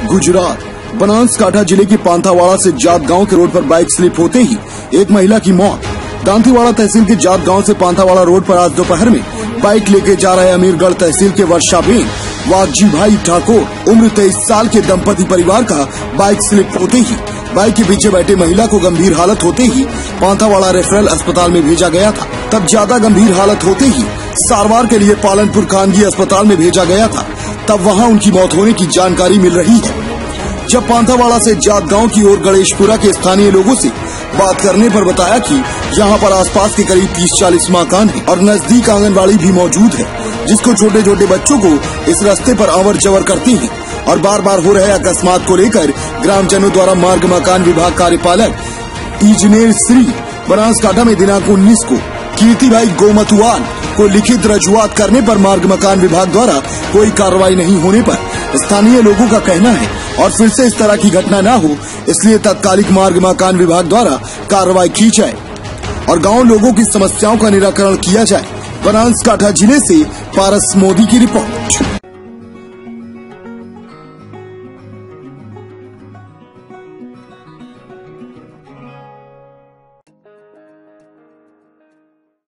गुजरात बनासकांठा जिले के पांथावाड़ा से जात गांव के रोड पर बाइक स्लिप होते ही एक महिला की मौत। दांतीवाड़ा तहसील के जात गांव से पांथावाड़ा रोड पर आज दोपहर में बाइक लेके जा रहे अमीरगढ़ तहसील के वर्षाबेन वागजी भाई ठाकुर उम्र 23 साल के दंपति परिवार का बाइक स्लिप होते ही बाइक के पीछे बैठे महिला को गंभीर हालत होते ही पांथावाड़ा रेफरल अस्पताल में भेजा गया था। तब ज्यादा गंभीर हालत होते ही सारवार के लिए पालनपुर खानगी अस्पताल में भेजा गया था। तब वहां उनकी मौत होने की जानकारी मिल रही है। जब पांथावाड़ा से जात गांव की ओर गणेशपुरा के स्थानीय लोगों से बात करने पर बताया कि यहां पर आसपास के करीब 30-40 मकान हैं और नजदीक आंगनबाड़ी भी मौजूद है, जिसको छोटे छोटे बच्चों को इस रास्ते पर आवर जवर करते हैं और बार बार हो रहे अकस्मात को लेकर ग्रामजनों द्वारा मार्ग मकान विभाग कार्यपालक इंजीनियर श्री बनासकांठा में दिनांक 19 को कीर्ति भाई गोमतुआल को लिखित रजूआत करने पर मार्ग मकान विभाग द्वारा कोई कार्रवाई नहीं होने पर स्थानीय लोगों का कहना है और फिर से इस तरह की घटना न हो, इसलिए तत्कालिक मार्ग मकान विभाग द्वारा कार्रवाई की जाए और गांव लोगों की समस्याओं का निराकरण किया जाए। बनासकांठा जिले से पारस मोदी की रिपोर्ट।